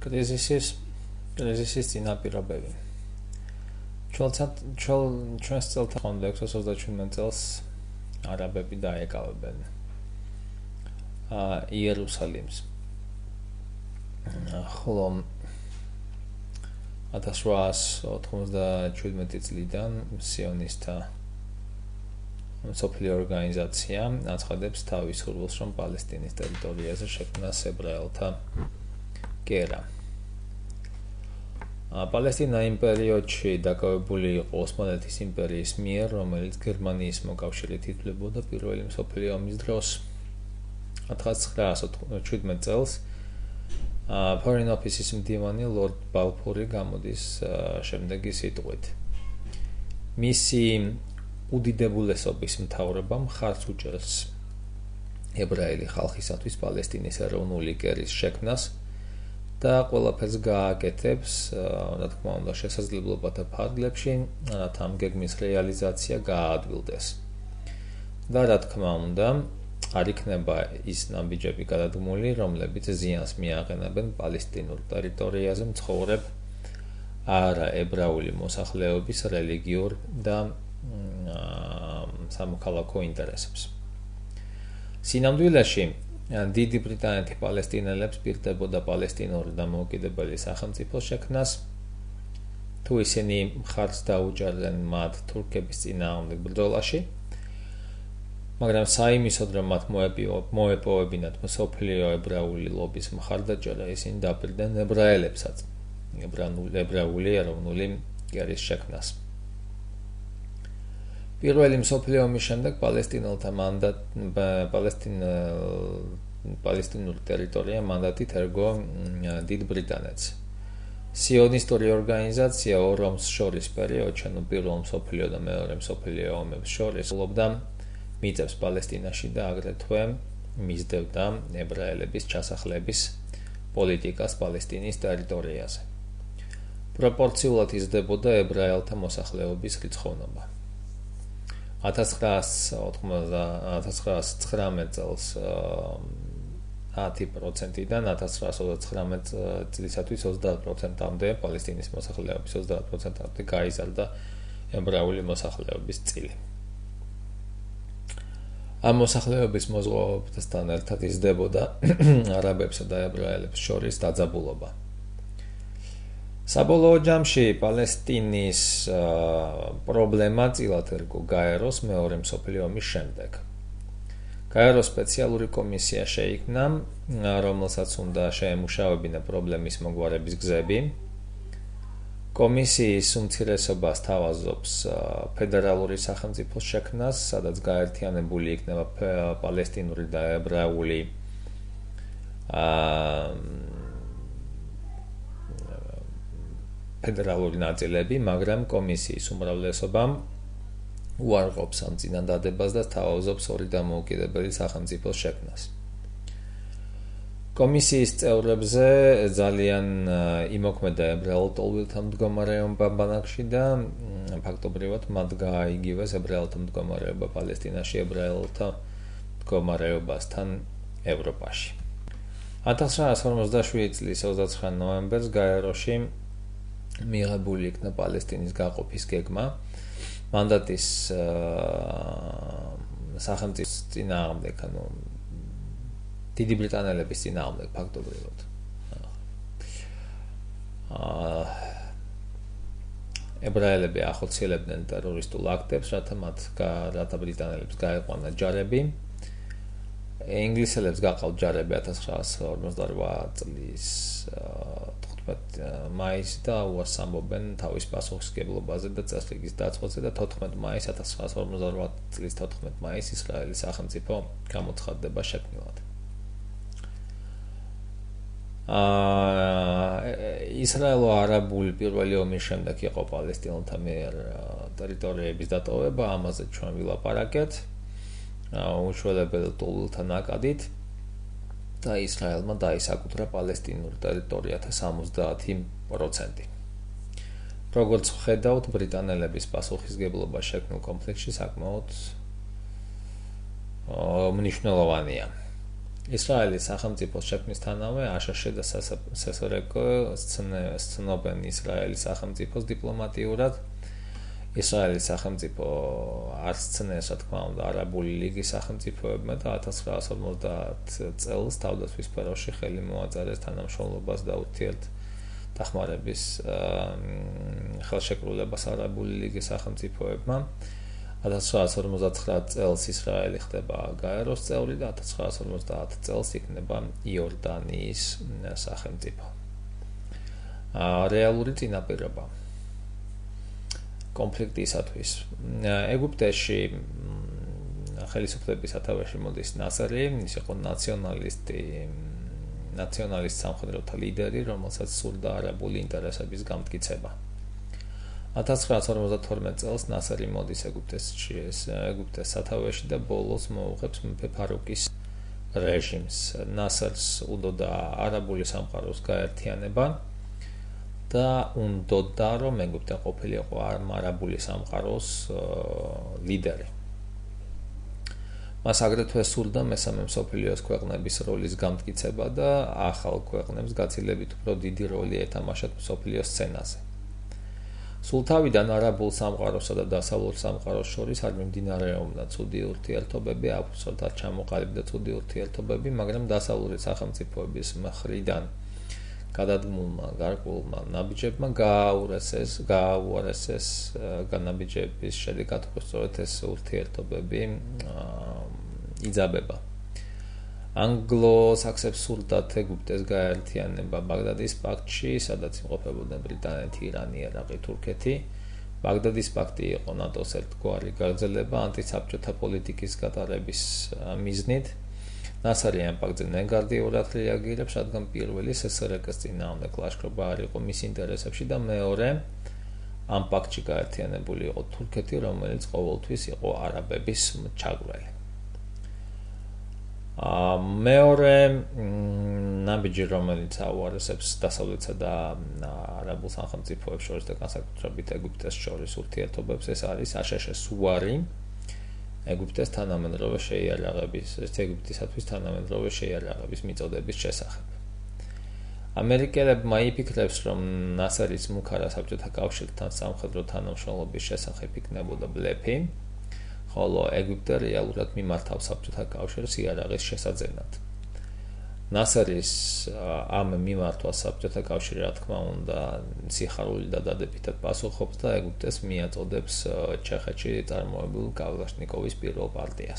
კრიზისის წინაპირობები. ჩვენს წელთან 627 წელს არაბები დაეკავებენ იერუსალიმს. ხოლო 1897 წლიდან სიონისტთა მსოფლიო ორგანიზაცია აცხადებს თავის სურვილს, რომ პალესტინის ტერიტორიაზე შექმნას ებრაელთა კერა. პალესტინა იმ პერიოდში დაკავებული იყო ოსმალეთის იმპერიის მიერ, რომელიც გერმანიის მოკავშირით ითვლებოდა პირველი მსოფლიო ომის დროს. 1917 წელს Foreign Office-ის მდივანი ლორდ ბალფური გამოდის შემდეგი სიტყვით. მისი უდიდებულესობის მთავრობა მხარს უჭერს ებრაელი ხალხისათვის პალესტინის ეროვნული კერის შექმნას და ყველაფერს გააკეთებს, რა თქმა უნდა, შესაძლებლობათა ფარგლებში, რათა ამ გეგმის რეალიზაცია გააადვილდეს. და რა თქმა უნდა, არ იქნება ის ნაბიჯები გადადგმული, რომლებიც ზიანს მიაყენებენ პალესტინურ ტერიტორიაზე მცხოვრებ არა ებრაული მოსახლეობის რელიგიურ და სამოქალაქო ინტერესებს. სინამდვილეში დიდი ბრიტანეთი პალესტინელებს პირდებოდა პალესტინური დამოუკიდებელი სახელმწიფოს შექმნას, თუ ისინი მხარს დაუჭერდნენ მათ თურქების წინააღმდეგ ბრძოლაში, მაგრამ საიმისოდ, რომ მათ მოეპოვებინათ მსოფლიო ებრაული ლობის მხარდაჭერა, ისინი დაპირდნენ ებრაელებსაც ებრაული ეროვნული კერის შექმნას. პირველი მსოფლიო ომის შემდეგ პალესტინური ტერიტორია მანდატით ერგო დიდ ბრიტანეთს. სიონისტური ორგანიზაცია ორ ომს შორის პერიოდში, პირველ მსოფლიო და მეორე მსოფლიო ომებს შორის, ლობდა მიწებს პალესტინაში და აგრეთვე მისდევდა ებრაელების ჩასახლების პოლიტიკას პალესტინის ტერიტორიაზე. პროპორციულად იზრდებოდა ებრაელთა მოსახლეობის რიცხოვნობა. 1919 წელს 10%-დან 1929 წლისათვის 30%-მდე პალესტინის მოსახლეობის 30%-მდე გაიზარდა ებრაული მოსახლეობის წილი. ამ მოსახლეობის მოზღვავებასთან ერთად იზრდებოდა არაბებსა და ებრაელებს შორის დაძაბულობა. საბოლოო ჯამში პალესტინის პრობლემა წილად ერგო გაეროს მეორე მსოფლიო ომის შემდეგ. გაეროს სპეციალური კომისია შეიქმნა, რომელსაც უნდა შეემუშავებინა პრობლემის მოგვარების გზები. კომისიის უმცირესობას თავაზობს ფედერალური სახელმწიფოს შექმნას, სადაც გაერთიანებული იქნება პალესტინური და ებრაული ფედერალური ნაწილები, მაგრამ კომისიის უმრავლესობამ უარყოფს ამ წინადადებას და თავაზობს ორი დამოუკიდებელი სახელმწიფოს შექმნას. კომისიის წევრებზე ძალიან იმოქმედა ებრაელ ტოლვილთა მდგომარეობა ბანაკში და ფაქტობრივად მათ გააიგივეს ებრაელთა მდგომარეობა პალესტინაში ებრაელთა მდგომარეობასთან ევროპაში. 1947 წლის 29 ნოემბერს გაეროში მიღებული იქნა პალესტინის გაყოფის გეგმა მანდატის სახელმწიფოს წინააღმდეგ, ანუ დიდი ბრიტანელების წინააღმდეგ ფაქტობრივად. ებრაელები ახორციელებდნენ ტერორისტულ აქტებს, რათა ბრიტანელებს გაეყვანა ჯარები. ინგლისელებს გაყავთ ჯარები 1948 წლის 15 მაისს და უარს ამბობენ თავის პასუხისმგებლობაზე და წესრიგის დაცვაზე და 14 მაისს 1948 წლის 14 მაისს ისრაელის სახელმწიფო გამოცხადდება შექმნილად. ისრაელო-არაბული პირველი ომის შემდეგ იყო პალესტინელთა მიერ ტერიტორიების დატოვება, ამაზე ჩვენ ვილაპარაკეთ. უშველებელ ტოლვილთა ნაკადით და ისრაელმა დაისაკუთრა პალესტინურ ტერიტორიათა 70%. როგორც ხედავთ, ბრიტანელების პასუხისმგებლობა შექმნილ კონფლიქტში საკმაოდ მნიშვნელოვანია. ისრაელის სახელმწიფოს შექმნისთანავე აშშ და სსრკ სცნობენ ისრაელის სახელმწიფოს დიპლომატიურად. ისრაელის სახელმწიფო არ სცნეს, რა თქმა უნდა, არაბული ლიგის სახელმწიფოებმა და 1950 წელს თავდაცვის სფეროში ხელი მოაწერეს თანამშრომლობას და ურთიერთდახმარების ხელშეკრულებას არაბული ლიგის სახელმწიფოებმა. 1959 წელს ისრაელი ხდება გაეროს წევრი და 1950 წელს იქნება იორდანიის სახელმწიფო. რეალური წინაპირობა კონფლიქტისათვის. ეგვიპტეში ხელისუფლების სათავეში მოდის ნასერი, ის იყო ნაციონალისტ სამხედროთა ლიდერი, რომელსაც სურდა არაბული ინტერესების გამტკიცება. 1952 წელს ნასერი მოდის ეგვიპტეს სათავეში და ბოლოს მოუღებს მეფე ფარუკის რეჟიმს. ნასერს უდოდა არაბული სამყაროს გაერთიანება და უნდოდა, რომ ეგვიპტე ყოფილიყო არაბული სამყაროს ლიდერი. მას აგრეთვე სურდა მესამე მსოფლიოს ქვეყნების როლის გამტკიცება და ახალ ქვეყნებს გაცილებით უფრო დიდი როლი ეთამაშათ მსოფლიოს სცენაზე. სულ თავიდან არაბულ სამყაროსა და დასავლურ სამყაროს შორის არ მიმდინარეობდა ცუდი ურთიერთობები, აბსოლუტურად ჩამოყალიბდა ცუდი ურთიერთობები, მაგრამ დასავლური სახელმწიფოების მხრიდან გადადგმულმა გარკვეულმა ნაბიჯებმა გააუარესეს განაბიჯების შედეგად სწორედ ეს ურთიერთობები იძაბება. ანგლო-საქსებს სურდათ ეგვიპტეს გაერთიანება ბაგდადის პაქტში, სადაც იმყოფებოდნენ ბრიტანეთი, ირანი, ერაყი, თურქეთი. ბაგდადის პაქტი იყო ნატოს ერთგვარი გაგრძელება ანტისაბჭოთა პოლიტიკის გატარების მიზნით. ნასერი ამ პაქტზე ნეგატიურად რეაგირებს, რადგან პირველი სსრკ-ს წინააღმდეგ ლაშქრობა არ იყო მის ინტერესებში და მეორე ამ პაქტში გაერთიანებული იყო თურქეთი, რომელიც ყოველთვის იყო არაბების ჩაგვრელი. მეორე ნაბიჯი, რომელიც აუარესებს დასავლეთსა და არაბულ სახელმწიფოებს შორის და განსაკუთრებით ეგვიპტეს შორის ურთიერთობებს, ეს არის აშშ-სუარი, ეგვიპტესთვის თანამედროვე შეიარაღების მიწოდების შესახებ. ამერიკელებმა იფიქრებს, რომ ნასერის მუქარა საბჭოთა კავშირთან სამხედრო თანამშრომლობის შესახებ იქნებოდა ბლეფი, ხოლო ეგვიპტე რეალურად მიმართავს საბჭოთა კავშირს იარაღის შესაძენად. ნასერის ამ მიმართვას საბჭოთა კავშირი, რა თქმა უნდა, სიხარული და დადებითად პასუხობს და ეგვიპტეს მიაწოდებს ჩეხეთში წარმოებულ კალაშნიკოვის პირველ პარტიას.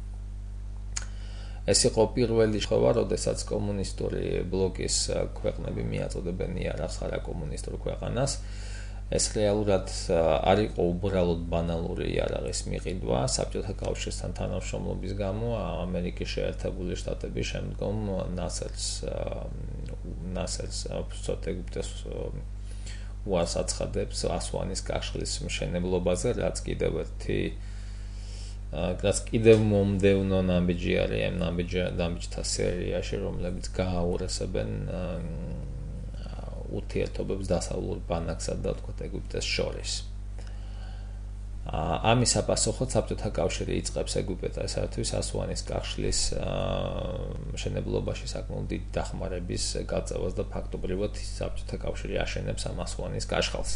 ეს იყო პირველი შეხვედრა, როდესაც კომუნისტური ბლოკის ქვეყნები მიაწოდებენ იარაღს არაკომუნისტურ ქვეყანას. ეს რეალურად არ იყო უბრალოდ ბანალური იარაღის მიყიდვა საბჭოთა კავშირთან თანამშრომლობის გამო. ამერიკის შეერთებული შტატების შემდგომ ნასერს ეგვიპტეს უარს აცხადებს ასუანის კაშხლის მშენებლობაზე, რაც კიდევ მომდევნო ნაბიჯი არის ამ ნაბიჯთა სერიაში, რომლებიც გააუარესებენ ურთიერთობებს დასავლურ ბანაკსა და თქო ეგვიპტეს შორის. ამის საპასუხოდ საბჭოთა კავშირი იწყებს ეგვიპტესათვის ასუანის კაშხლის მშენებლობაში საკმაოდ დიდი დახმარების გაწევას და ფაქტობრივად საბჭოთა კავშირი აშენებს ამ ასუანის კაშხალს.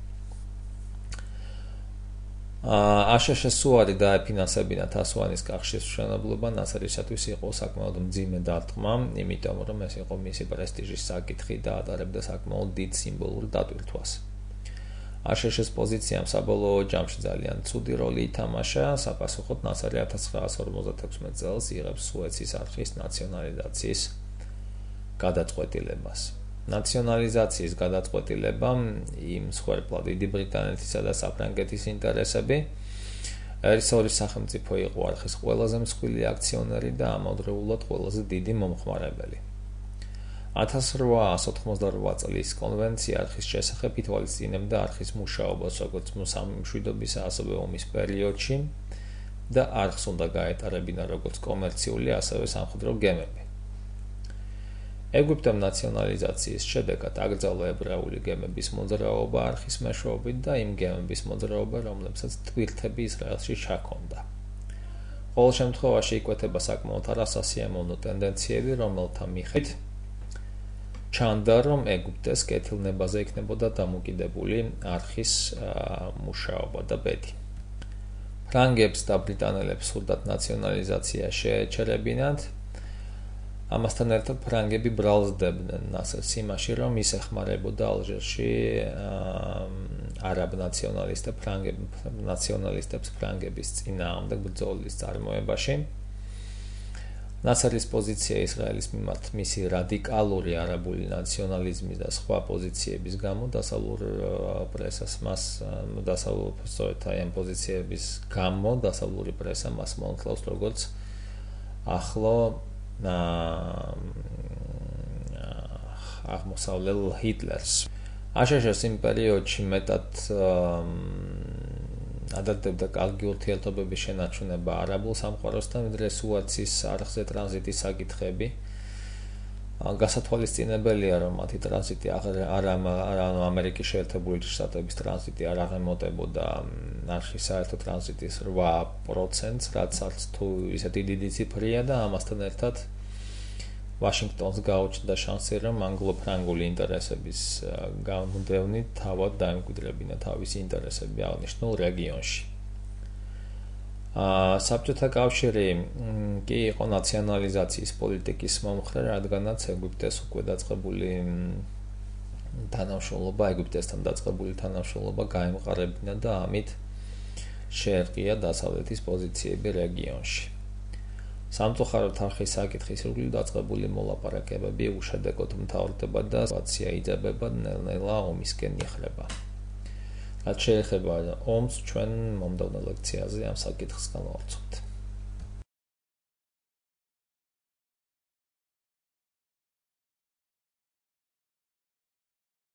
აშშ-სუარი დაეფინანსებინათ ასუანის კაშხლის მშენებლობა ნასერისათვის იყო საკმაოდ მძიმე დარტყმა, იმიტომ რომ ეს იყო მისი პრესტიჟის საკითხი და ატარებდა საკმაოდ დიდ სიმბოლურ დატვირთვას. აშშ-ის პოზიციამ საბოლოო ჯამში ძალიან ცუდი როლი ითამაშა, საპასუხოდ ნასერი 1956 წელს იღებს სუეცის არხის ნაციონალიზაციის გადაწყვეტილებას. ნაციონალიზაციის გადაწყვეტილება იმ მსხვერპლად დიდი ბრიტანეთისა და საფრანგეთის ინტერესები. ეს ორი სახელმწიფო იყო არხის ყველაზე მსხვილი აქციონერი და ამავდროულად ყველაზე დიდი მომხმარებელი. 1888 წლის კონვენცია არხის შესახებ ითვალისწინებდა არხის მუშაობას როგორც სამშვიდობისა, ასევე ომის პერიოდში და არხს უნდა გაეტარებინა როგორც კომერციული, ასევე სამხედრო გემები. ეგვიპტემ ნაციონალიზაციის შედეგად აკრძალა ებრაული გემების მოძრაობა არხის მეშვეობით და იმ გემების მოძრაობა, რომლებსაც ტვირთები ისრაელში ჩაქონდა. ყოველ შემთხვევაში იკვეთება საკმაოდ არასასიამოვნო ტენდენციები, რომელთა მიხედვით ჩანდა, რომ ეგვიპტეს კეთილნებაზე იქნებოდა დამოკიდებული არხის მუშაობა და ბედი. ფრანგებს და ბრიტანელებს სურდათ ნაციონალიზაცია შეეჩერებინათ. ამასთან ერთად ფრანგები ბრალსდებდნენ ნასერს იმაში, რომ ის ეხმარებოდა ალჟირში არაბ ნაციონალისტებს ფრანგების წინააღმდეგ ბრძოლის წარმოებაში. ნასერის პოზიცია ისრაელის მიმართ მისი რადიკალური არაბული ნაციონალიზმის და სხვა პოზიციების გამო დასავლურ პრესას ამ პოზიციების გამო დასავლური პრესა მას მოუწევს როგორც ახლო აღმოსავლელ ჰიტლერს. აშშ-ის იმ პერიოდში მეტად ადარდებდა კარგი ურთიერთობების შენარჩუნება არაბულ სამყაროსთან, ვიდრე სუეცის არხზე ტრანზიტის საკითხები. გასათვალისწინებელია, რომ მათი ტრანზიტი ამერიკის შეერთებული შტატების ტრანზიტი არ აღემატებოდა არხის საერთო ტრანზიტის 8%-ს, რაც არც თუ ისეთი დიდი ციფრია და ამასთან ერთად ვაშინგტონს გაუჩნდა შანსი, რომ ანგლო-ფრანგული ინტერესების გამოდევნით თავად დაემკვიდრებინა თავისი ინტერესები აღნიშნულ რეგიონში. საბჭოთა კავშირი კი იყო ნაციონალიზაციის პოლიტიკის მომხრე, რადგანაც ეგვიპტესთან დაწყებული თანამშრომლობა გაემყარებინა და ამით შეერყია დასავლეთის პოზიციები რეგიონში. სამწუხაროდ არხის საკითხის ირგვლივ დაწყებული მოლაპარაკებები უშედეგოდ მთავრდება და სიტუაცია იძებება ნელ-ნელა ომისკენ იხრება. რაც შეეხება ომს, ჩვენ მომდევნო ლექციაზე ამ საკითხს განვავრცობთ.